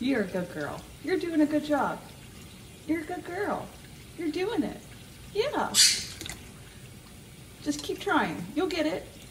You're a good girl. You're doing a good job. You're a good girl. You're doing it. Yeah. Just keep trying. You'll get it.